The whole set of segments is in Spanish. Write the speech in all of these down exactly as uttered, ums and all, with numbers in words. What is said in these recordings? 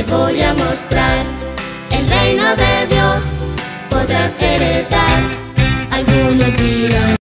voy a mostrar. El reino de Dios podrás heredar. Algunos dirán: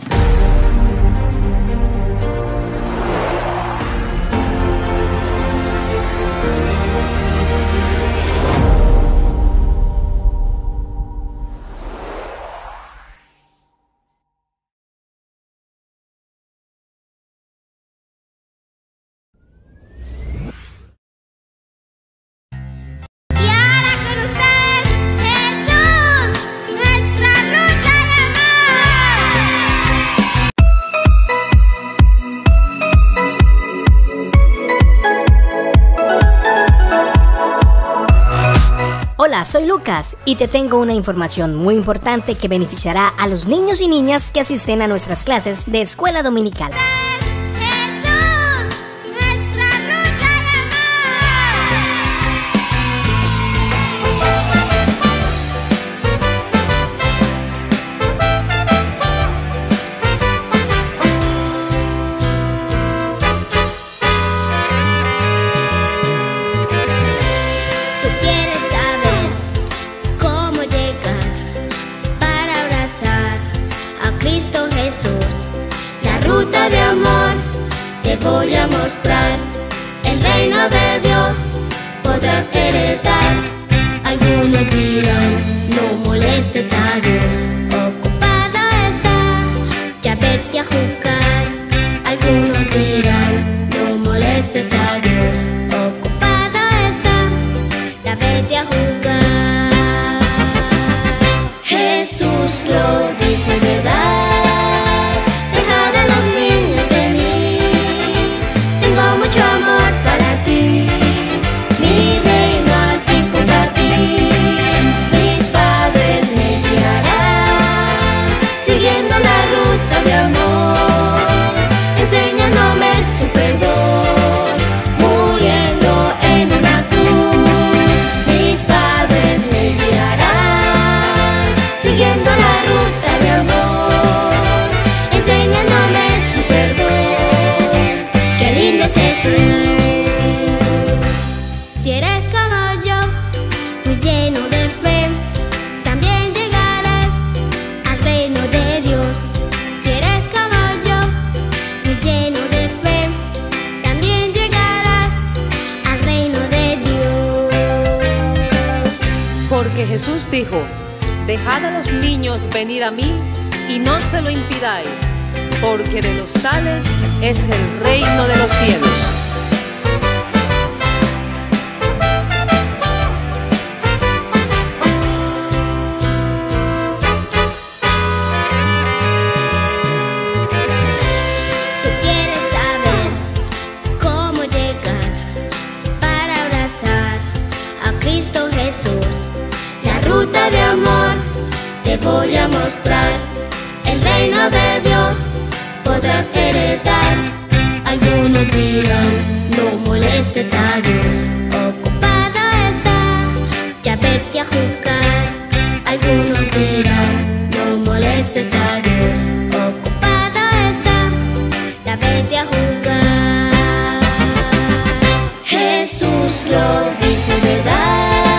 Hola, soy Lucas y te tengo una información muy importante que beneficiará a los niños y niñas que asisten a nuestras clases de escuela dominical. Cristo Jesús, la ruta de amor te voy a mostrar. El reino de Dios podrás heredar. Algunos dirán: no molestes a Dios, ocupado está, ya vete a jugar. Algunos dirán: no molestes a Dios, ocupado está, ya vete a jugar. Jesús lo dijo en verdad. Si eres como yo, muy lleno de fe, también llegarás al reino de Dios. Si eres como yo, muy lleno de fe, también llegarás al reino de Dios. Porque Jesús dijo: dejad a los niños venir a mí y no se lo impidáis, porque de los tales es el reino de los cielos. Cristo Jesús, la ruta de amor te voy a mostrar. El reino de Dios podrás heredar. Algunos dirán: no molestes a Dios, ocupado está, ya vete a jugar. Algunos dirán: no molestes a Dios, ocupado está, ya vete a jugar. Jesús lo dijo en verdad.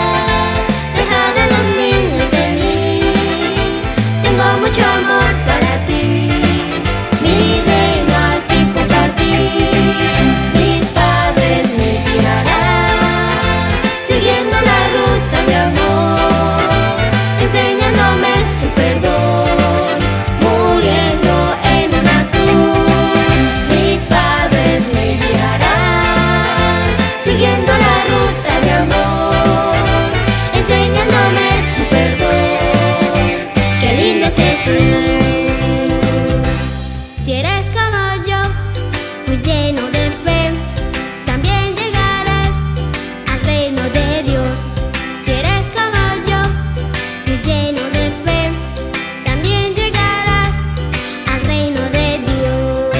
Mucho amor para ti, mi reino al fin compartir. Mis padres me guiarán, siguiendo la ruta de amor, enseñándome su perdón, muriendo en una cruz. Mis padres me guiarán, siguiendo la ruta de amor, enseñándome su perdón. Qué lindo es Jesús. Si eres como yo, muy lleno de fe, también llegarás al reino de Dios. Si eres como yo, muy lleno de fe, también llegarás al reino de Dios.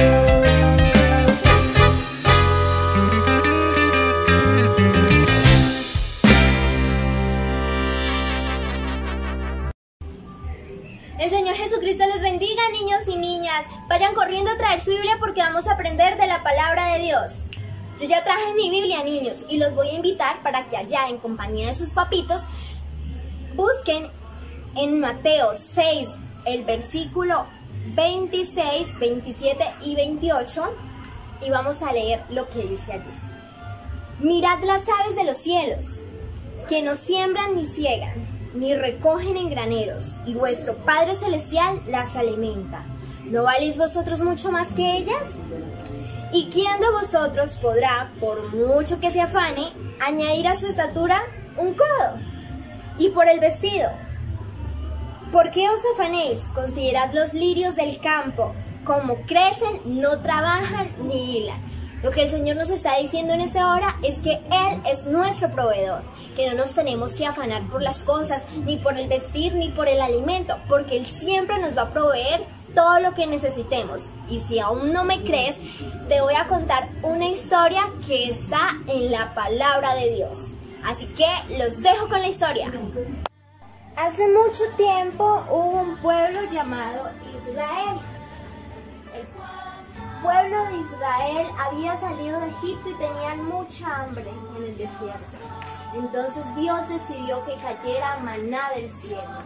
El Señor Jesucristo les bendiga, niños y niñas. Vayan corriendo a traer su Biblia porque vamos a aprender de la palabra de Dios. Yo ya traje mi Biblia, niños, y los voy a invitar para que allá, en compañía de sus papitos, busquen en Mateo seis, el versículo veintiséis, veintisiete y veintiocho, y vamos a leer lo que dice allí. Mirad las aves de los cielos, que no siembran ni ciegan, ni recogen en graneros, y vuestro Padre Celestial las alimenta. ¿No valéis vosotros mucho más que ellas? ¿Y quién de vosotros podrá, por mucho que se afane, añadir a su estatura un codo? Y por el vestido, ¿por qué os afanéis? Considerad los lirios del campo, como crecen, no trabajan ni hilan. Lo que el Señor nos está diciendo en esta hora es que Él es nuestro proveedor, que no nos tenemos que afanar por las cosas, ni por el vestir, ni por el alimento, porque Él siempre nos va a proveer todo lo que necesitemos. Y si aún no me crees, te voy a contar una historia que está en la palabra de Dios. Así que los dejo con la historia. Hace mucho tiempo hubo un pueblo llamado Israel. El pueblo de Israel había salido de Egipto y tenían mucha hambre en el desierto. Entonces Dios decidió que cayera maná del cielo.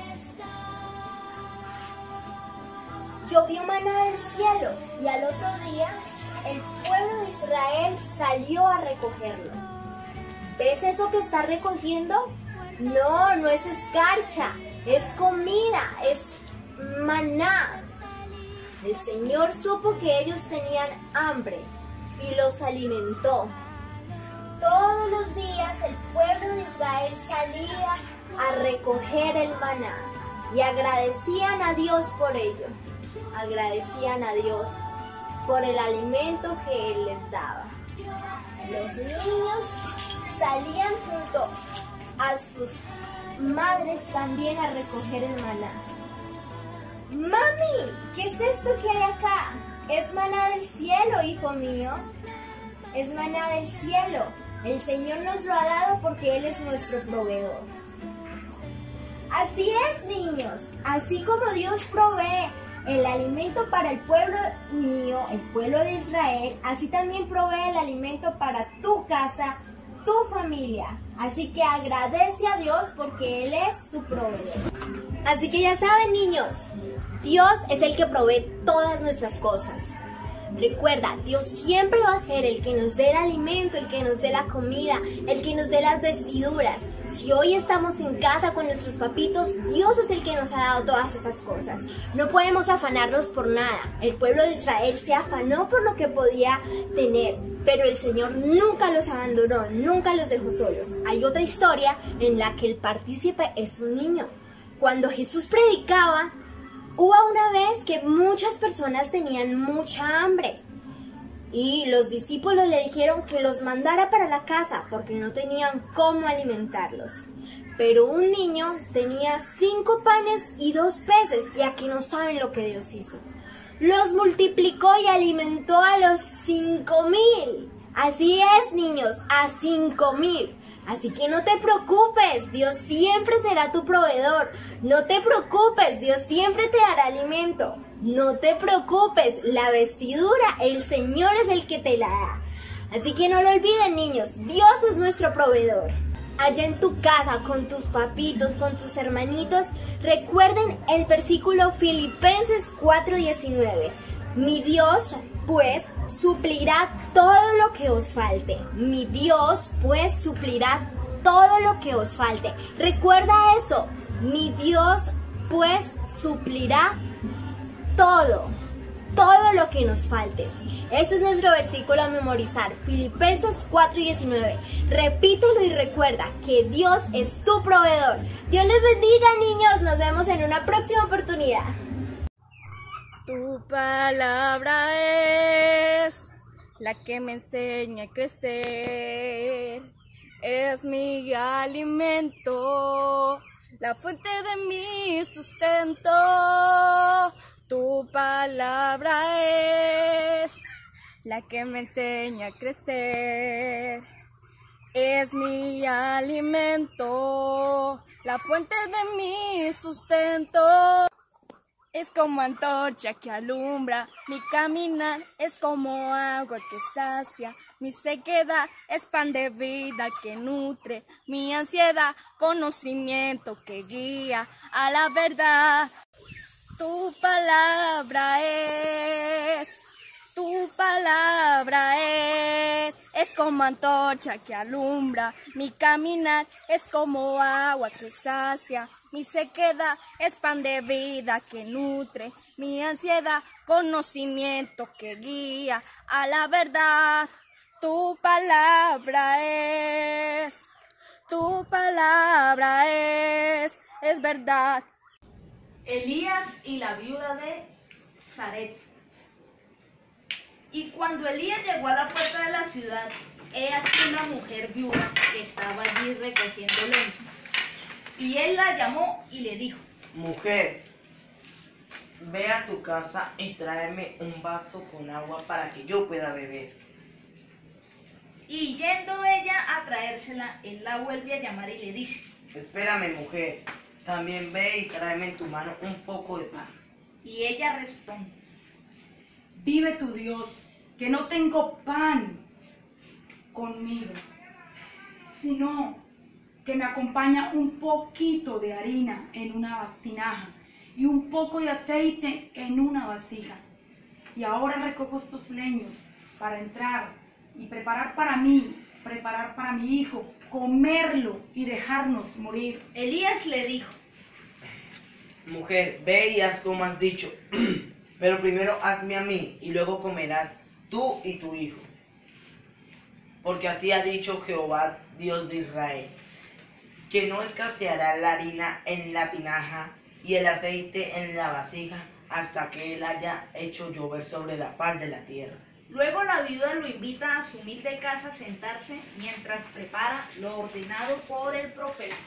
Llovió maná del cielo y al otro día el pueblo de Israel salió a recogerlo. ¿Ves eso que está recogiendo? No, no es escarcha, es comida, es maná. El Señor supo que ellos tenían hambre y los alimentó. Todos los días el pueblo de Israel salía a recoger el maná y agradecían a Dios por ello. Agradecían a Dios por el alimento que Él les daba. Los niños salían junto a sus madres también a recoger el maná. Mami, ¿qué es esto que hay acá? Es maná del cielo, hijo mío. Es maná del cielo. El Señor nos lo ha dado porque Él es nuestro proveedor. Así es, niños. Así como Dios provee el alimento para el pueblo mío, el pueblo de Israel, así también provee el alimento para tu casa, tu familia. Así que agradece a Dios porque Él es tu proveedor. Así que ya saben, niños, Dios es el que provee todas nuestras cosas. Recuerda, Dios siempre va a ser el que nos dé el alimento, el que nos dé la comida, el que nos dé las vestiduras. Si hoy estamos en casa con nuestros papitos, Dios es el que nos ha dado todas esas cosas. No podemos afanarnos por nada. El pueblo de Israel se afanó por lo que podía tener, pero el Señor nunca los abandonó, nunca los dejó solos. Hay otra historia en la que el partícipe es un niño. Cuando Jesús predicaba, hubo una vez que muchas personas tenían mucha hambre y los discípulos le dijeron que los mandara para la casa porque no tenían cómo alimentarlos. Pero un niño tenía cinco panes y dos peces, y aquí no saben lo que Dios hizo. Los multiplicó y alimentó a los cinco mil. Así es, niños, a cinco mil. Así que no te preocupes, Dios siempre será tu proveedor. No te preocupes, Dios siempre te dará alimento. No te preocupes, la vestidura, el Señor es el que te la da. Así que no lo olviden, niños, Dios es nuestro proveedor. Allá en tu casa, con tus papitos, con tus hermanitos, recuerden el versículo Filipenses cuatro diecinueve. Mi Dios, pues, suplirá todo lo que os falte. Mi Dios, pues, suplirá todo lo que os falte. Recuerda eso. Mi Dios, pues, suplirá todo, todo lo que nos falte. Este es nuestro versículo a memorizar, Filipenses cuatro diecinueve. Repítelo y recuerda que Dios es tu proveedor. Dios les bendiga, niños. Nos vemos en una próxima oportunidad. Tu palabra es la que me enseña a crecer. Es mi alimento, la fuente de mi sustento. Tu palabra es la que me enseña a crecer. Es mi alimento, la fuente de mi sustento. es como antorcha que alumbra, mi caminar es como agua que sacia, mi sequedad es pan de vida que nutre, mi ansiedad conocimiento que guía a la verdad. Tu palabra es, tu palabra es, es como antorcha que alumbra, mi caminar es como agua que sacia, mi sequedad es pan de vida que nutre, mi ansiedad conocimiento que guía a la verdad. Tu palabra es, tu palabra es, es verdad. Elías y la viuda de Sarepta. Y cuando Elías llegó a la puerta de la ciudad, he aquí una mujer viuda que estaba allí recogiendo leña. Y él la llamó y le dijo: Mujer, ve a tu casa y tráeme un vaso con agua para que yo pueda beber. Y yendo ella a traérsela, él la vuelve a llamar y le dice: Espérame, mujer, también ve y tráeme en tu mano un poco de pan. Y ella responde: Vive tu Dios, que no tengo pan conmigo, sino que me acompaña un poquito de harina en una tinaja y un poco de aceite en una vasija. Y ahora recojo estos leños para entrar y preparar para mí, preparar para mi hijo, comerlo y dejarnos morir. Elías le dijo: Mujer, ve y haz como has dicho, pero primero hazme a mí y luego comerás tú y tu hijo. Porque así ha dicho Jehová, Dios de Israel, que no escaseará la harina en la tinaja y el aceite en la vasija hasta que él haya hecho llover sobre la faz de la tierra. Luego la viuda lo invita a su humilde casa a sentarse mientras prepara lo ordenado por el profeta.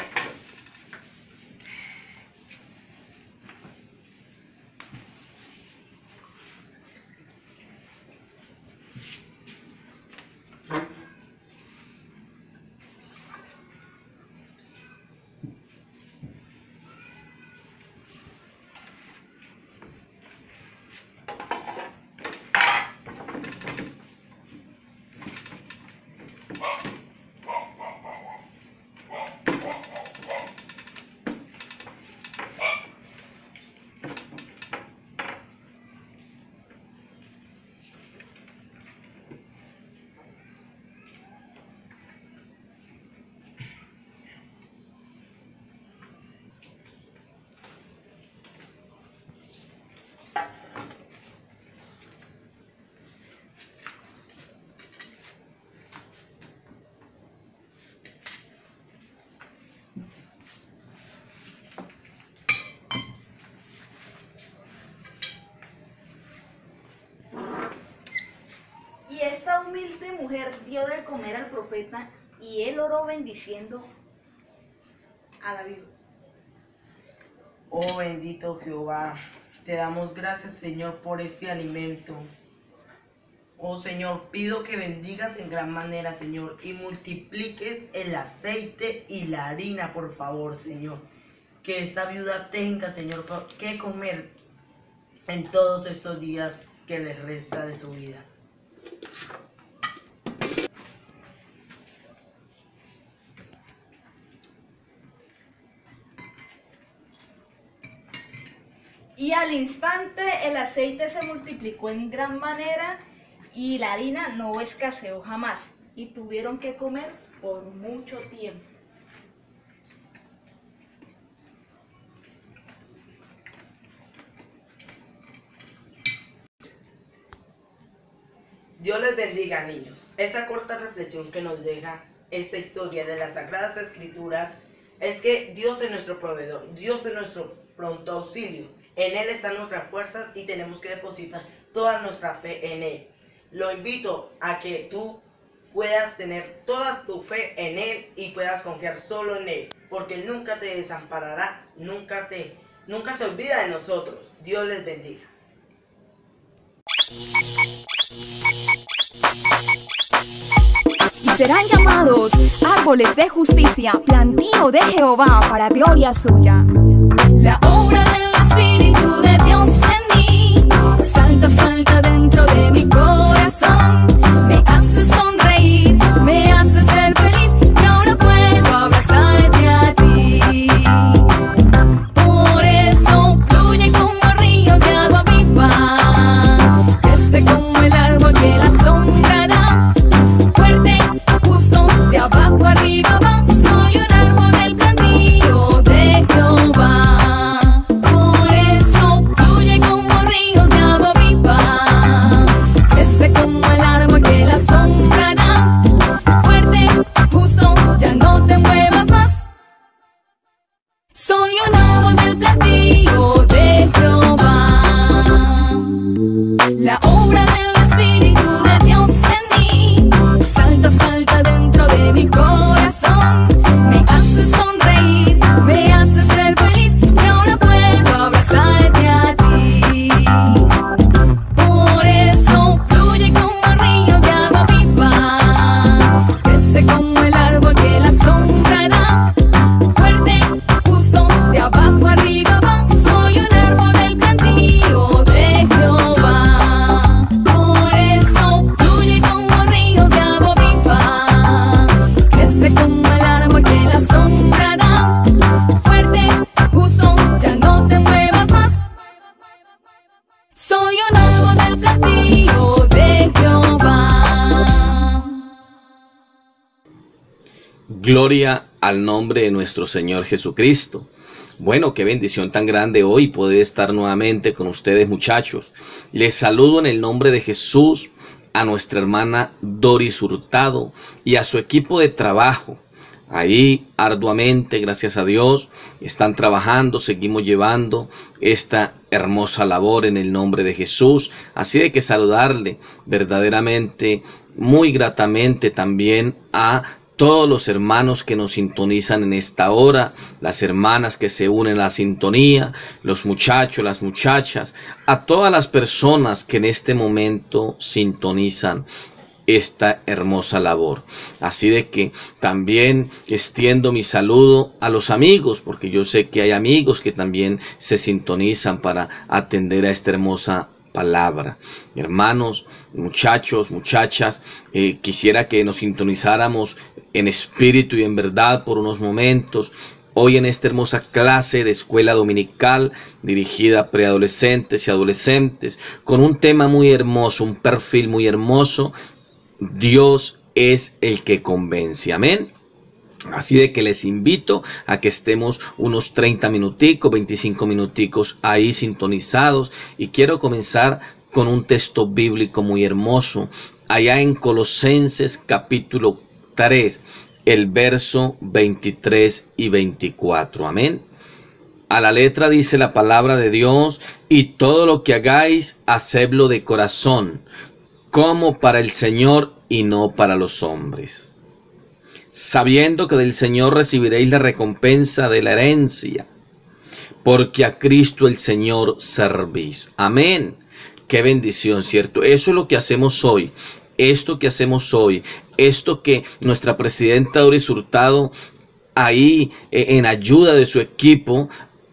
Esta humilde mujer dio de comer al profeta y él oró bendiciendo a la viuda. Oh bendito Jehová, te damos gracias, Señor, por este alimento. Oh Señor, pido que bendigas en gran manera, Señor, y multipliques el aceite y la harina, por favor, Señor. Que esta viuda tenga, Señor, que comer en todos estos días que les resta de su vida. Y al instante el aceite se multiplicó en gran manera y la harina no escaseó jamás, y tuvieron que comer por mucho tiempo. Dios les bendiga, niños. Esta corta reflexión que nos deja esta historia de las Sagradas Escrituras es que Dios es nuestro proveedor, Dios es nuestro pronto auxilio. En Él está nuestra fuerza y tenemos que depositar toda nuestra fe en Él. Lo invito a que tú puedas tener toda tu fe en Él y puedas confiar solo en Él, porque Él nunca te desamparará, nunca, te, nunca se olvida de nosotros. Dios les bendiga. Y serán llamados árboles de justicia, plantío de Jehová para gloria suya. La obra del Espíritu Espíritu de Dios en mí. Salta, salta dentro de mi corazón. Me hace sonreír, me hace ser feliz. Y ahora puedo abrazarte a ti. Por eso fluye como ríos de agua viva. Crece como el árbol que la sombra da. Fuerte, justo, de abajo arriba va. Soy un árbol del plantío de Jehová. Por eso fluye como ríos de agua viva. Crece como el árbol que la sombra da. Fuerte, justo, ya no te muevas más. Soy un árbol del plantío de Jehová. La obra del Espíritu de Dios en mí. Salta, salta dentro de mi corazón. Me hace sonreír, me hace ser feliz. Y ahora puedo abrazarte a ti. Por eso fluye como ríos de agua viva. Crece como el árbol que la sombra da. Fuerte, justo, de abajo arriba va. Soy un árbol del plantío de Jehová. Por eso fluye como ríos de agua viva. Crece como el árbol que la sombra da. Fuerte, justo, ya no te muevas más. Soy un árbol del plantío de Jehová. Gloria al nombre de nuestro Señor Jesucristo. Bueno, qué bendición tan grande hoy poder estar nuevamente con ustedes, muchachos. Les saludo en el nombre de Jesús a nuestra hermana Doris Hurtado y a su equipo de trabajo. Ahí arduamente, gracias a Dios, están trabajando, seguimos llevando esta hermosa labor en el nombre de Jesús. Así de que saludarle verdaderamente, muy gratamente también a todos los hermanos que nos sintonizan en esta hora, las hermanas que se unen a la sintonía, los muchachos, las muchachas, a todas las personas que en este momento sintonizan esta hermosa labor. Así de que también extiendo mi saludo a los amigos, porque yo sé que hay amigos que también se sintonizan para atender a esta hermosa palabra. Hermanos, muchachos, muchachas, eh, quisiera que nos sintonizáramos en espíritu y en verdad por unos momentos. Hoy en esta hermosa clase de escuela dominical dirigida a preadolescentes y adolescentes, con un tema muy hermoso, un perfil muy hermoso: Dios es el que convence. Amén. Así de que les invito a que estemos unos treinta minuticos, veinticinco minuticos ahí sintonizados. Y quiero comenzar con un texto bíblico muy hermoso, allá en Colosenses capítulo tres, el verso veintitrés y veinticuatro. Amén. A la letra dice la palabra de Dios: y todo lo que hagáis, hacedlo de corazón, como para el Señor y no para los hombres, sabiendo que del Señor recibiréis la recompensa de la herencia, porque a Cristo el Señor servís. Amén. Qué bendición, ¿cierto? Eso es lo que hacemos hoy. Esto que hacemos hoy, esto que nuestra presidenta Doris Hurtado, ahí en ayuda de su equipo,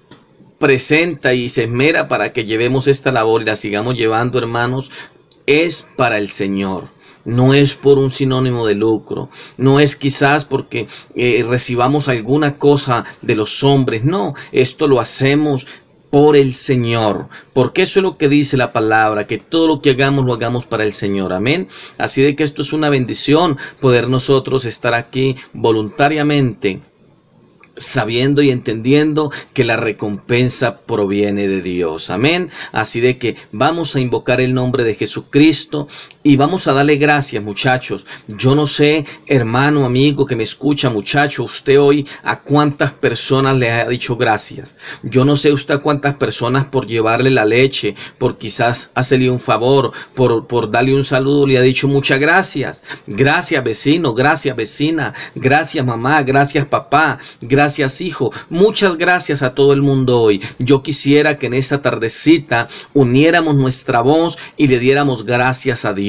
presenta y se esmera para que llevemos esta labor y la sigamos llevando, hermanos, es para el Señor. No es por un sinónimo de lucro, no es quizás porque eh, recibamos alguna cosa de los hombres. No, esto lo hacemos por el Señor, porque eso es lo que dice la palabra, que todo lo que hagamos lo hagamos para el Señor. Amén. Así de que esto es una bendición, poder nosotros estar aquí voluntariamente, sabiendo y entendiendo que la recompensa proviene de Dios. Amén. Así de que vamos a invocar el nombre de Jesucristo y vamos a darle gracias, muchachos. Yo no sé, hermano, amigo que me escucha, muchacho, usted hoy a cuántas personas le ha dicho gracias. Yo no sé usted a cuántas personas por llevarle la leche, por quizás hacerle un favor, por, por darle un saludo, le ha dicho muchas gracias. Gracias, vecino, gracias, vecina, gracias, mamá, gracias, papá, gracias, hijo. Muchas gracias a todo el mundo hoy. Yo quisiera que en esta tardecita uniéramos nuestra voz y le diéramos gracias a Dios.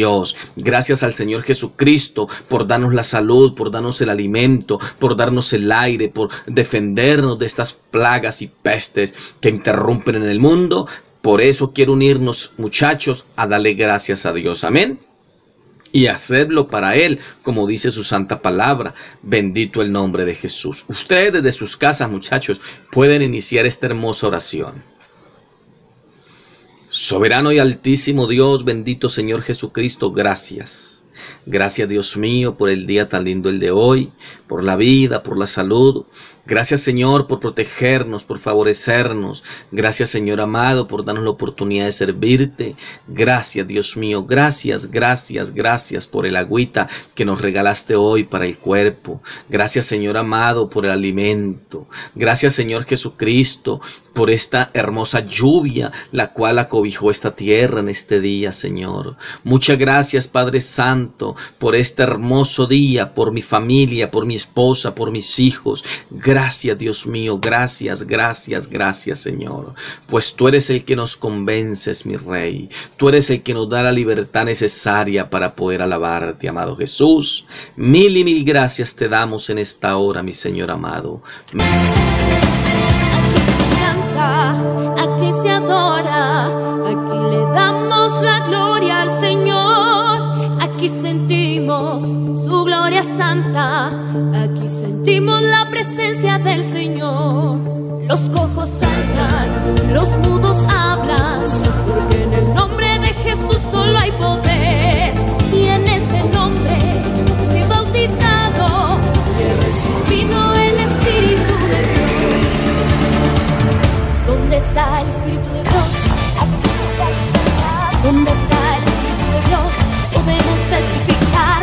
Dios. Gracias al Señor Jesucristo por darnos la salud, por darnos el alimento, por darnos el aire, por defendernos de estas plagas y pestes que interrumpen en el mundo. Por eso quiero unirnos, muchachos, a darle gracias a Dios. Amén. Y hacerlo para Él, como dice su santa palabra. Bendito el nombre de Jesús. Ustedes desde sus casas, muchachos, pueden iniciar esta hermosa oración. Soberano y altísimo Dios, bendito Señor Jesucristo, gracias. Gracias, Dios mío, por el día tan lindo el de hoy, por la vida, por la salud. Gracias, Señor, por protegernos, por favorecernos. Gracias, Señor amado, por darnos la oportunidad de servirte. Gracias, Dios mío. Gracias, gracias, gracias por el agüita que nos regalaste hoy para el cuerpo. Gracias, Señor amado, por el alimento. Gracias, Señor Jesucristo, por esta hermosa lluvia, la cual acobijó esta tierra en este día, Señor. Muchas gracias, Padre Santo, por este hermoso día, por mi familia, por mi esposa, por mis hijos. Gracias, Dios mío, gracias, gracias, gracias, Señor. Pues tú eres el que nos convences, mi Rey. Tú eres el que nos da la libertad necesaria para poder alabarte, amado Jesús. Mil y mil gracias te damos en esta hora, mi Señor amado. Aquí se adora, aquí le damos la gloria al Señor, aquí sentimos su gloria santa, aquí sentimos la presencia del Señor. Los cojos saltan, los mudos hablan, porque en el nombre de Jesús solo hay poder, y en ese nombre fui bautizado y he recibido el Espíritu de Dios. ¿Dónde está el Espíritu de Dios? ¿Dónde está el Espíritu de Dios? Podemos testificar.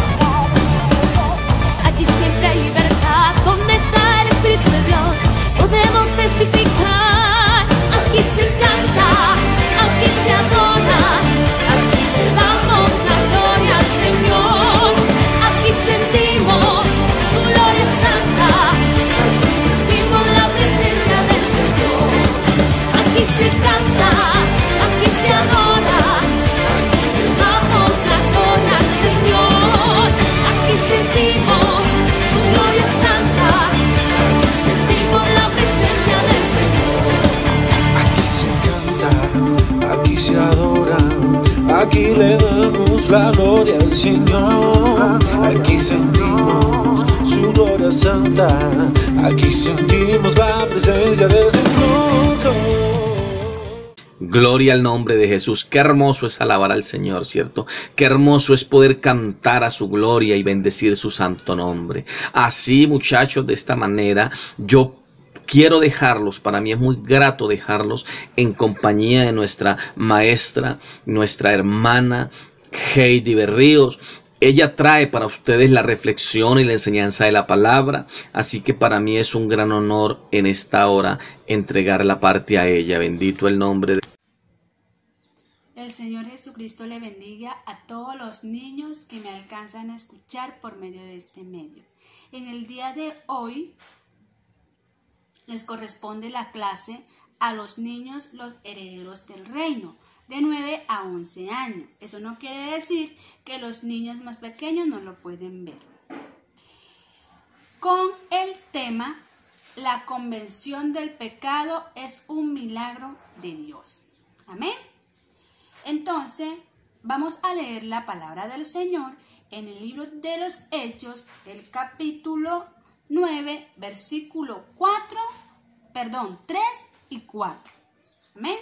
Allí siempre hay libertad. ¿Dónde está el Espíritu de Dios? Podemos testificar. Aquí se canta, aquí se adora, aquí le damos la gloria al Señor. Aquí sentimos su gloria santa, aquí sentimos la presencia del Señor. Aquí se canta, aquí se adora, aquí le damos la gloria al Señor. Aquí sentimos su gloria santa, aquí sentimos la presencia del Señor. Aquí se canta, aquí se adora, aquí le damos la gloria al Señor. Aquí sentimos su gloria santa, aquí sentimos la presencia del Señor. Gloria al nombre de Jesús. Qué hermoso es alabar al Señor, ¿cierto? Qué hermoso es poder cantar a su gloria y bendecir su santo nombre. Así, muchachos, de esta manera, yo quiero dejarlos, para mí es muy grato dejarlos en compañía de nuestra maestra, nuestra hermana Heidi Berríos. Ella trae para ustedes la reflexión y la enseñanza de la palabra, así que para mí es un gran honor en esta hora entregar la parte a ella. Bendito el nombre de El Señor Jesucristo le bendiga a todos los niños que me alcanzan a escuchar por medio de este medio. En el día de hoy les corresponde la clase a los niños, los herederos del reino, de nueve a once años. Eso no quiere decir que los niños más pequeños no lo pueden ver. Con el tema, la convención del pecado es un milagro de Dios. Amén. Entonces, vamos a leer la palabra del Señor en el libro de los Hechos, del capítulo nueve, versículo cuatro, perdón, tres y cuatro. Amén.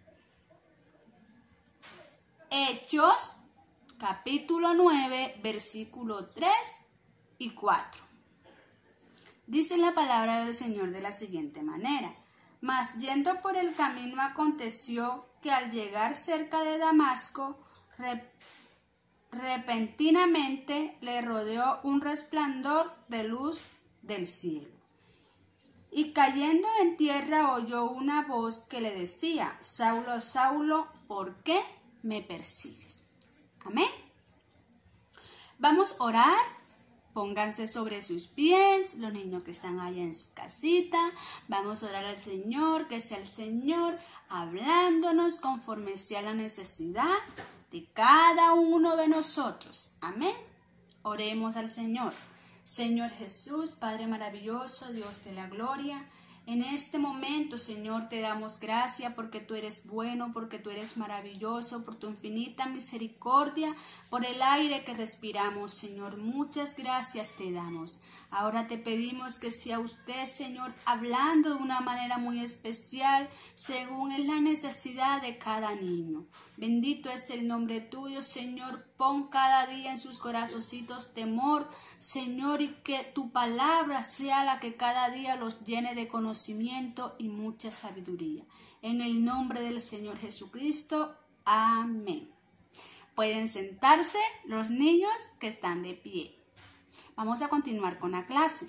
Hechos, capítulo nueve, versículo tres y cuatro. Dice la palabra del Señor de la siguiente manera: Mas yendo por el camino aconteció que al llegar cerca de Damasco, rep repentinamente le rodeó un resplandor de luz del cielo. Y cayendo en tierra oyó una voz que le decía: Saulo, Saulo, ¿por qué me persigues? Amén. Vamos a orar. Pónganse sobre sus pies, los niños que están allá en su casita. Vamos a orar al Señor, que sea el Señor hablándonos conforme sea la necesidad de cada uno de nosotros. Amén. Oremos al Señor. Señor Jesús, Padre maravilloso, Dios de la gloria, en este momento, Señor, te damos gracias porque tú eres bueno, porque tú eres maravilloso, por tu infinita misericordia, por el aire que respiramos, Señor. Muchas gracias te damos. Ahora te pedimos que sea usted, Señor, hablando de una manera muy especial, según es la necesidad de cada niño. Bendito es el nombre tuyo, Señor. Pon cada día en sus corazoncitos temor, Señor, y que tu palabra sea la que cada día los llene de conocimiento y mucha sabiduría. En el nombre del Señor Jesucristo. Amén. Pueden sentarse los niños que están de pie. Vamos a continuar con la clase.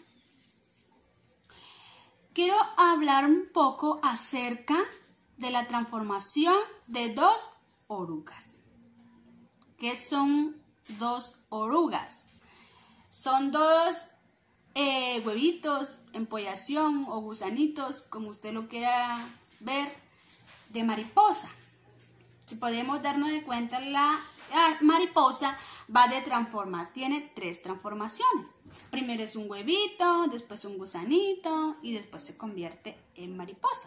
Quiero hablar un poco acerca de la transformación de dos orugas. ¿Qué son dos orugas? Son dos eh, huevitos, empollación o gusanitos, como usted lo quiera ver, de mariposa. Si podemos darnos de cuenta, la mariposa va de transformar, tiene tres transformaciones. Primero es un huevito, después un gusanito y después se convierte en mariposa.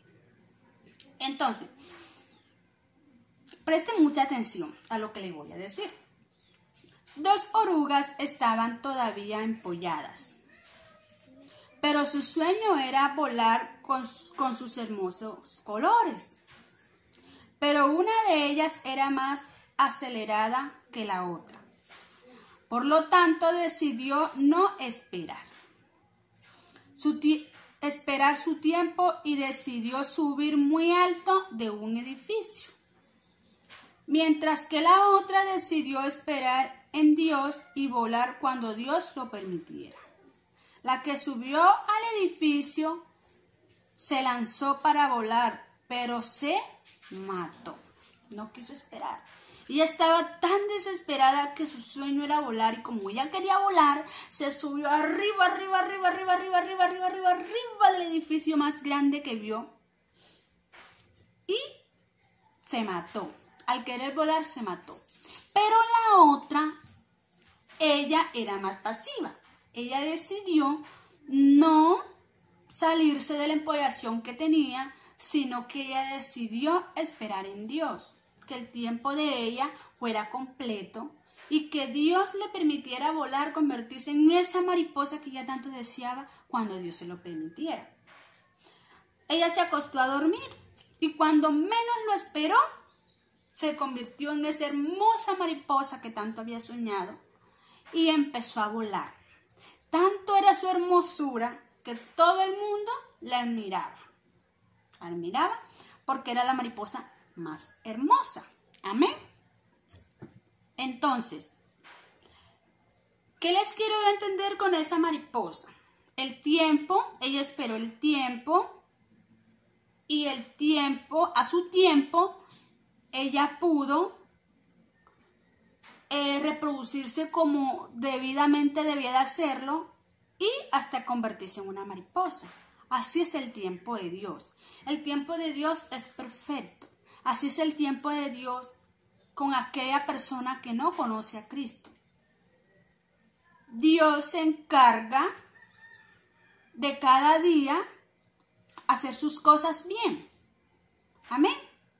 Entonces, preste mucha atención a lo que le voy a decir. Dos orugas estaban todavía empolladas, pero su sueño era volar con, con sus hermosos colores. Pero una de ellas era más acelerada que la otra. Por lo tanto, decidió no esperar. Su esperar su tiempo y decidió subir muy alto de un edificio. Mientras que la otra decidió esperar en Dios y volar cuando Dios lo permitiera. La que subió al edificio se lanzó para volar, pero se mató. No quiso esperar. Ella estaba tan desesperada que su sueño era volar y como ella quería volar, se subió arriba, arriba, arriba, arriba, arriba, arriba, arriba, arriba, arriba del edificio más grande que vio y se mató. Al querer volar se mató. Pero la otra, ella era más pasiva. Ella decidió no salirse de la empollación que tenía, sino que ella decidió esperar en Dios, que el tiempo de ella fuera completo y que Dios le permitiera volar, convertirse en esa mariposa que ella tanto deseaba cuando Dios se lo permitiera. Ella se acostó a dormir y cuando menos lo esperó, se convirtió en esa hermosa mariposa que tanto había soñado y empezó a volar. Tanto era su hermosura que todo el mundo la admiraba. La admiraba porque era la mariposa más hermosa. Amén. Entonces, ¿qué les quiero entender con esa mariposa? El tiempo, ella esperó el tiempo y el tiempo, a su tiempo, ella pudo eh, reproducirse como debidamente debía de hacerlo y hasta convertirse en una mariposa. Así es el tiempo de Dios. El tiempo de Dios es perfecto. Así es el tiempo de Dios con aquella persona que no conoce a Cristo. Dios se encarga de cada día hacer sus cosas bien. Amén.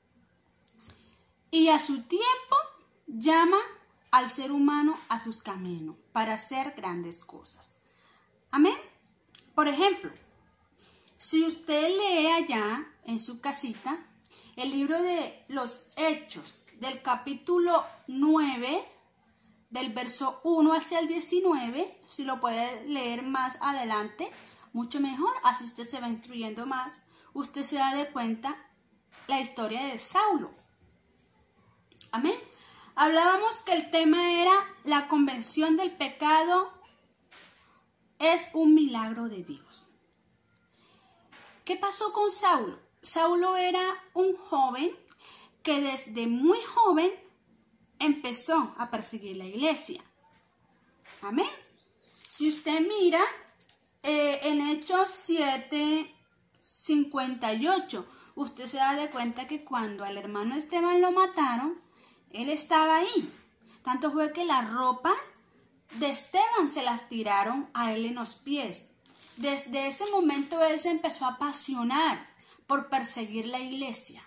Y a su tiempo llama al ser humano a sus caminos para hacer grandes cosas. Amén. Por ejemplo, si usted lee allá en su casita el libro de los Hechos del capítulo nueve, del verso uno hasta el diecinueve, si lo puede leer más adelante, mucho mejor, así usted se va instruyendo más, usted se da de cuenta la historia de Saulo. Amén. Hablábamos que el tema era la convención del pecado es un milagro de Dios. ¿Qué pasó con Saulo? Saulo era un joven que desde muy joven empezó a perseguir la iglesia. Amén. Si usted mira eh, en Hechos siete, cincuenta y ocho, usted se da de cuenta que cuando al hermano Esteban lo mataron, Él estaba ahí. Tanto fue que las ropas de Esteban se las tiraron a él en los pies. Desde ese momento él se empezó a apasionar por perseguir la iglesia.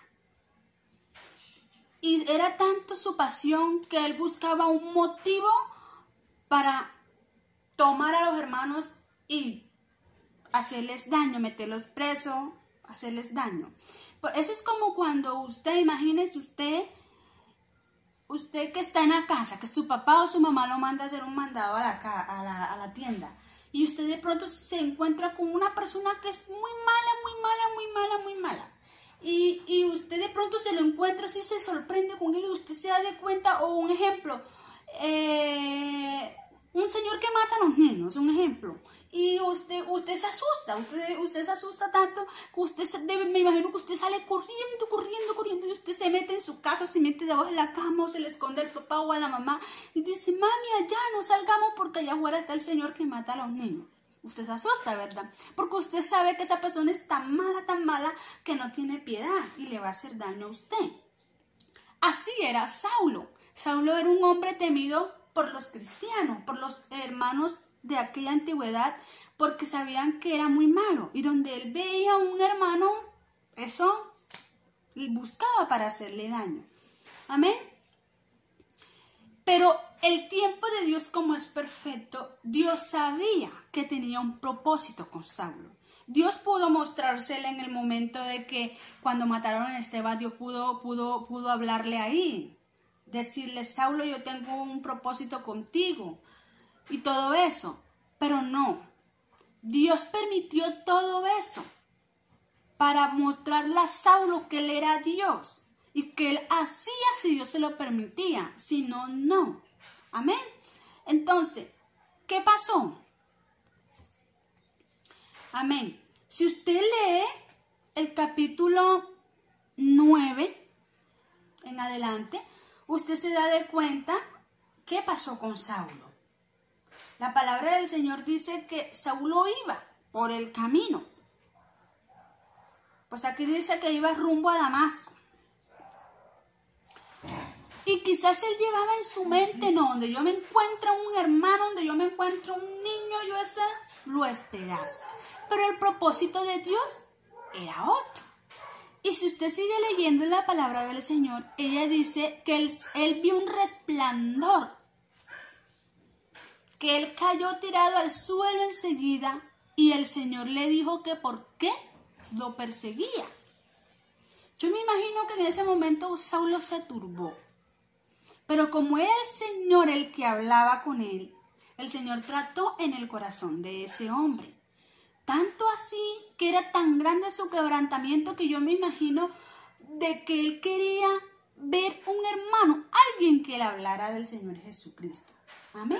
Y era tanto su pasión que él buscaba un motivo para tomar a los hermanos y hacerles daño, meterlos presos, hacerles daño. Eso es como cuando usted, imagínese usted, usted que está en la casa, que su papá o su mamá lo manda a hacer un mandado a la, a la, a la tienda. Y usted de pronto se encuentra con una persona que es muy mala, muy mala, muy mala, muy mala. Y, y usted de pronto se lo encuentra así, se sorprende con él y usted se da de cuenta, o un ejemplo, eh, un señor que mata a los niños, un ejemplo, y usted, usted se asusta, usted, usted se asusta tanto que usted se debe, me imagino que usted sale corriendo, corriendo, corriendo, y usted se mete en su casa, se mete debajo de la cama o se le esconde al papá o a la mamá y dice, mami, allá no salgamos porque allá afuera está el señor que mata a los niños. Usted se asusta, ¿verdad? Porque usted sabe que esa persona es tan mala, tan mala, que no tiene piedad y le va a hacer daño a usted. Así era Saulo. Saulo era un hombre temido por los cristianos, por los hermanos de aquella antigüedad, porque sabían que era muy malo. Y donde él veía a un hermano, eso buscaba para hacerle daño. Amén. Pero el tiempo de Dios, como es perfecto, Dios sabía que tenía un propósito con Saulo. Dios pudo mostrársele en el momento de que cuando mataron a Esteban, Dios pudo, pudo, pudo hablarle ahí. Decirle, Saulo, yo tengo un propósito contigo. Y todo eso. Pero no. Dios permitió todo eso para mostrarle a Saulo que él era Dios. Y que él hacía si Dios se lo permitía. Si no, no. Amén. Entonces, ¿qué pasó? Amén. Si usted lee el capítulo nueve en adelante, usted se da de cuenta qué pasó con Saulo. La palabra del Señor dice que Saulo iba por el camino. Pues aquí dice que iba rumbo a Damasco. Y quizás él llevaba en su mente, no, donde yo me encuentro un hermano, donde yo me encuentro un niño, yo ese lo espedazo. Pero el propósito de Dios era otro. Y si usted sigue leyendo la palabra del Señor, ella dice que él, él vio un resplandor, que él cayó tirado al suelo enseguida y el Señor le dijo que por qué lo perseguía. Yo me imagino que en ese momento Saulo se turbó. Pero como era el Señor el que hablaba con él, el Señor trató en el corazón de ese hombre. Tanto así que era tan grande su quebrantamiento que yo me imagino de que él quería ver un hermano, alguien que le hablara del Señor Jesucristo. Amén.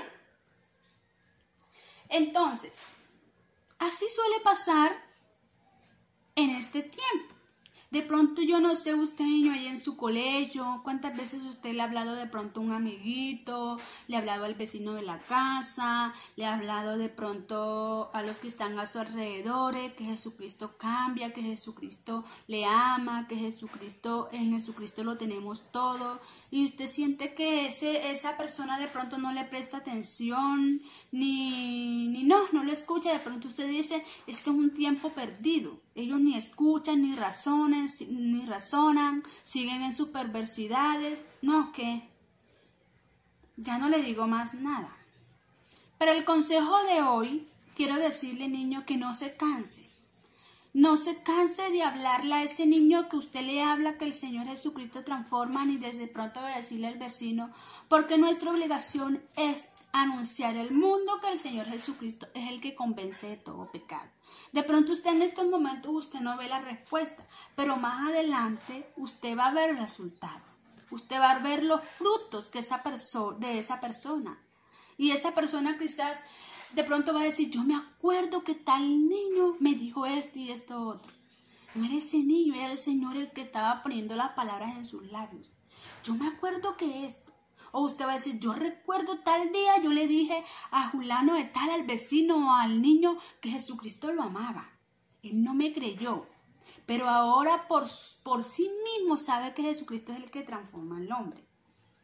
Entonces, así suele pasar en este tiempo. De pronto yo no sé, usted niño ahí en su colegio, cuántas veces usted le ha hablado de pronto a un amiguito, le ha hablado al vecino de la casa, le ha hablado de pronto a los que están a su alrededor, que Jesucristo cambia, que Jesucristo le ama, que Jesucristo, en Jesucristo lo tenemos todo, y usted siente que ese, esa persona de pronto no le presta atención, ni, ni no, no lo escucha, de pronto usted dice, este es un tiempo perdido. Ellos ni escuchan, ni razonan, ni razonan, siguen en sus perversidades. No, que ya no le digo más nada. Pero el consejo de hoy, quiero decirle, niño, que no se canse. No se canse de hablarle a ese niño que usted le habla, que el Señor Jesucristo transforma, ni desde pronto de decirle al vecino, porque nuestra obligación es anunciar al mundo que el Señor Jesucristo es el que convence de todo pecado. De pronto usted en estos momentos usted no ve la respuesta, pero más adelante usted va a ver el resultado. Usted va a ver los frutos que esa perso- de esa persona. Y esa persona quizás de pronto va a decir, yo me acuerdo que tal niño me dijo esto y esto otro. No era ese niño, era el Señor el que estaba poniendo las palabras en sus labios. Yo me acuerdo que esto. O usted va a decir, yo recuerdo tal día, yo le dije a Julano de tal, al vecino o al niño, que Jesucristo lo amaba. Él no me creyó. Pero ahora por, por sí mismo sabe que Jesucristo es el que transforma al hombre.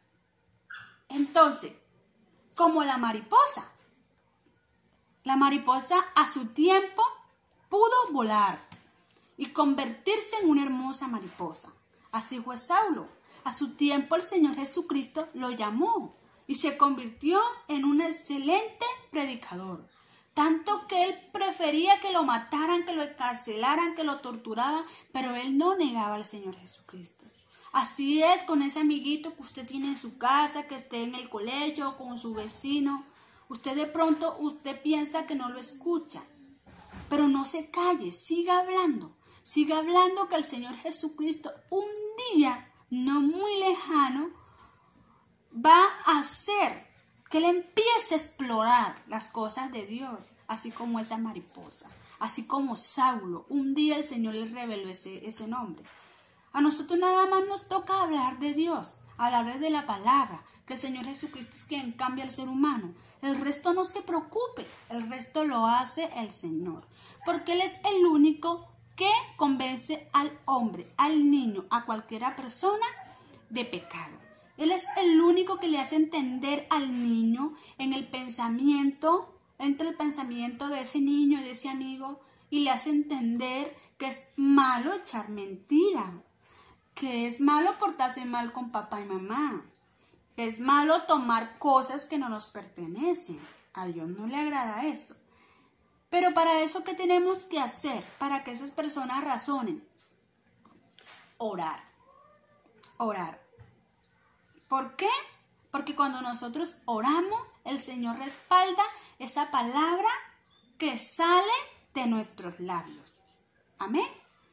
Entonces, como la mariposa. La mariposa a su tiempo pudo volar y convertirse en una hermosa mariposa. Así fue Saulo. A su tiempo el Señor Jesucristo lo llamó y se convirtió en un excelente predicador. Tanto que él prefería que lo mataran, que lo encarcelaran, que lo torturaban, pero él no negaba al Señor Jesucristo. Así es con ese amiguito que usted tiene en su casa, que esté en el colegio, con su vecino. Usted de pronto, usted piensa que no lo escucha, pero no se calle, siga hablando. Siga hablando que el Señor Jesucristo un día, no muy lejano, va a hacer que él empiece a explorar las cosas de Dios, así como esa mariposa, así como Saulo. Un día el Señor le reveló ese, ese nombre. A nosotros nada más nos toca hablar de Dios, hablar de la palabra, que el Señor Jesucristo es quien cambia al ser humano. El resto no se preocupe, el resto lo hace el Señor, porque Él es el único que convence al hombre, al niño, a cualquiera persona de pecado. Él es el único que le hace entender al niño en el pensamiento, entre el pensamiento de ese niño, de ese amigo, y le hace entender que es malo echar mentira, que es malo portarse mal con papá y mamá, que es malo tomar cosas que no nos pertenecen. A Dios no le agrada eso. Pero para eso, ¿qué tenemos que hacer? Para que esas personas razonen. Orar. Orar. ¿Por qué? Porque cuando nosotros oramos, el Señor respalda esa palabra que sale de nuestros labios. Amén.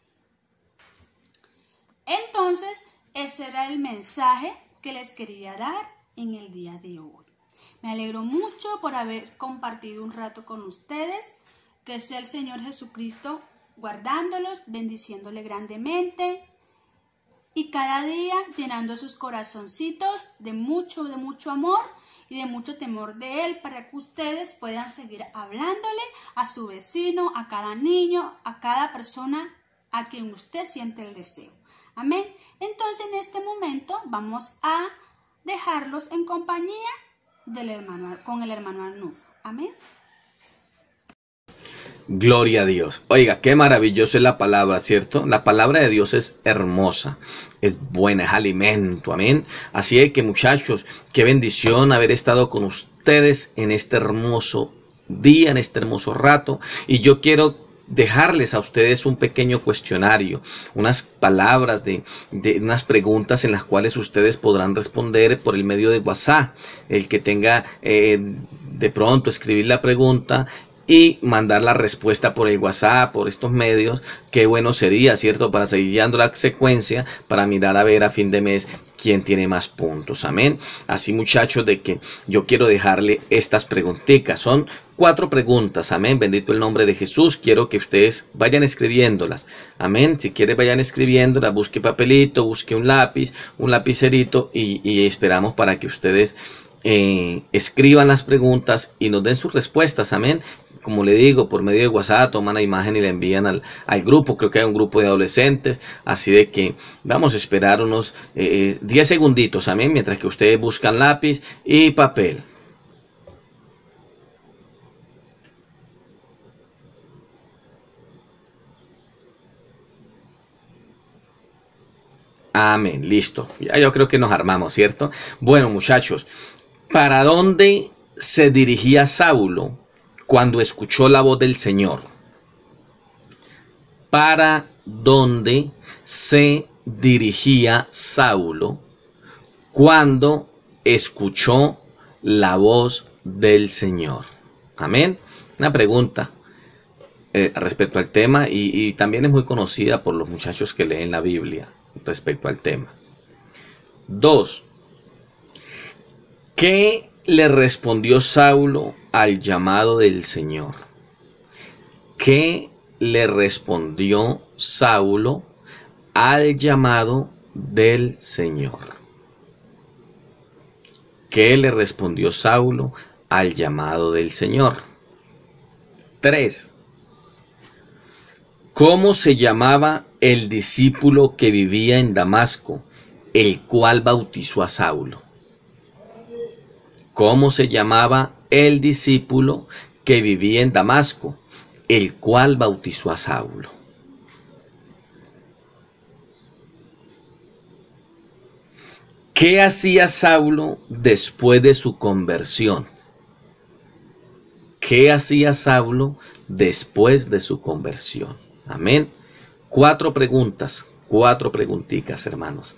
Entonces, ese era el mensaje que les quería dar en el día de hoy. Me alegro mucho por haber compartido un rato con ustedes. Que sea el Señor Jesucristo guardándolos, bendiciéndole grandemente y cada día llenando sus corazoncitos de mucho, de mucho amor y de mucho temor de Él, para que ustedes puedan seguir hablándole a su vecino, a cada niño, a cada persona a quien usted siente el deseo. Amén. Entonces en este momento vamos a dejarlos en compañía del hermano, con el hermano Arnulfo. Amén. Gloria a Dios. Oiga, qué maravillosa es la palabra, ¿cierto? La palabra de Dios es hermosa, es buena, es alimento, amén. Así es que, muchachos, qué bendición haber estado con ustedes en este hermoso día, en este hermoso rato. Y yo quiero dejarles a ustedes un pequeño cuestionario, unas palabras de, de unas preguntas en las cuales ustedes podrán responder por el medio de WhatsApp. El que tenga eh, de pronto escribir la pregunta y mandar la respuesta por el WhatsApp, por estos medios, qué bueno sería, ¿cierto? Para seguir dando la secuencia, para mirar a ver a fin de mes quién tiene más puntos, amén. Así, muchachos, de que yo quiero dejarle estas preguntitas, son cuatro preguntas, amén, bendito el nombre de Jesús. Quiero que ustedes vayan escribiéndolas, amén. Si quieren vayan escribiéndolas, busque papelito, busque un lápiz, un lapicerito y, y esperamos para que ustedes eh, escriban las preguntas y nos den sus respuestas, amén. Como le digo, por medio de WhatsApp toman la imagen y la envían al, al grupo. Creo que hay un grupo de adolescentes. Así de que vamos a esperar unos eh, diez segunditos, amén, mientras que ustedes buscan lápiz y papel. Amén, listo. Ya yo creo que nos armamos, ¿cierto? Bueno, muchachos, ¿para dónde se dirigía Saulo cuando escuchó la voz del Señor? ¿Para dónde se dirigía Saulo cuando escuchó la voz del Señor? Amén. Una pregunta eh, respecto al tema y, y también es muy conocida por los muchachos que leen la Biblia respecto al tema. Dos. ¿Qué le respondió Saulo al llamado del Señor? ¿Qué le respondió Saulo al llamado del Señor? ¿Qué le respondió Saulo al llamado del Señor? Tres. ¿Cómo se llamaba el discípulo que vivía en Damasco, el cual bautizó a Saulo? cómo se llamaba el discípulo que vivía en Damasco, el cual bautizó a Saulo. ¿Qué hacía Saulo después de su conversión? ¿Qué hacía Saulo después de su conversión? Amén. Cuatro preguntas, cuatro preguntitas, hermanos.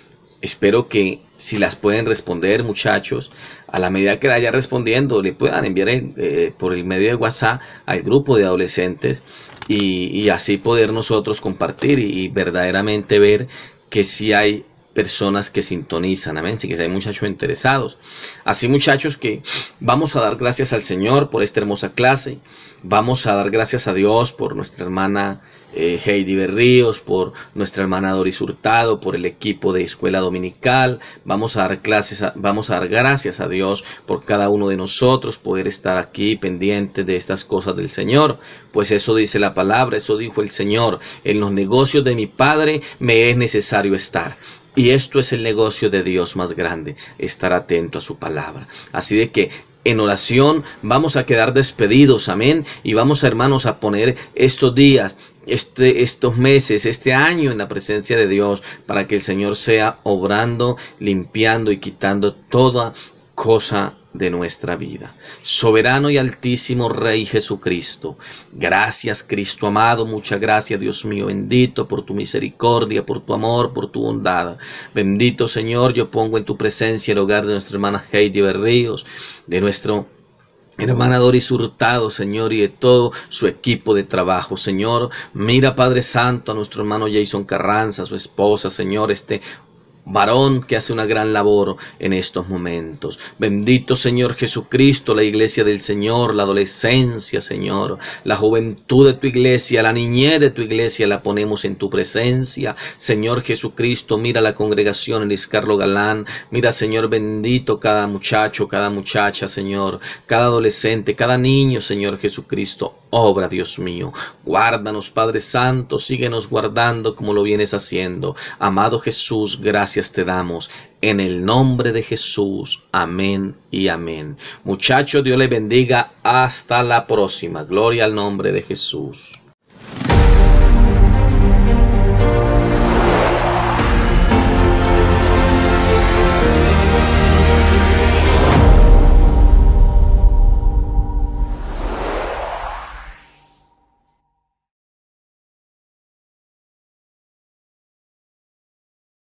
Espero que si las pueden responder, muchachos, a la medida que la vaya respondiendo, le puedan enviar eh, por el medio de WhatsApp al grupo de adolescentes y, y así poder nosotros compartir y, y verdaderamente ver que sí hay personas que sintonizan, amén, sí que hay muchachos interesados. Así, muchachos, que vamos a dar gracias al Señor por esta hermosa clase. Vamos a dar gracias a Dios por nuestra hermana eh, Heidi Berríos, por nuestra hermana Doris Hurtado, por el equipo de escuela dominical. Vamos a dar clases, a, vamos a dar gracias a Dios por cada uno de nosotros, poder estar aquí pendientes de estas cosas del Señor. Pues eso dice la palabra, eso dijo el Señor: en los negocios de mi Padre me es necesario estar. Y esto es el negocio de Dios más grande, estar atento a su palabra. Así de que en oración vamos a quedar despedidos, amén. Y vamos, hermanos, a poner estos días, este, estos meses, este año en la presencia de Dios, para que el Señor sea obrando, limpiando y quitando toda cosa de nuestra vida. Soberano y altísimo Rey Jesucristo, gracias, Cristo amado, muchas gracias, Dios mío bendito, por tu misericordia, por tu amor, por tu bondad. Bendito Señor, yo pongo en tu presencia el hogar de nuestra hermana Heidi Berríos, de nuestro hermana Doris Hurtado, Señor, y de todo su equipo de trabajo, Señor. Mira, Padre Santo, a nuestro hermano Jason Carranza, su esposa, Señor, este varón que hace una gran labor en estos momentos. Bendito Señor Jesucristo, la iglesia del Señor, la adolescencia, Señor, la juventud de tu iglesia, la niñez de tu iglesia, la ponemos en tu presencia. Señor Jesucristo, mira la congregación en Luis Carlos Galán. Mira, Señor bendito, cada muchacho, cada muchacha, Señor, cada adolescente, cada niño, Señor Jesucristo. Obra, Dios mío, guárdanos, Padre Santo, síguenos guardando como lo vienes haciendo. Amado Jesús, gracias te damos, en el nombre de Jesús, amén y amén. Muchachos, Dios les bendiga, hasta la próxima, gloria al nombre de Jesús.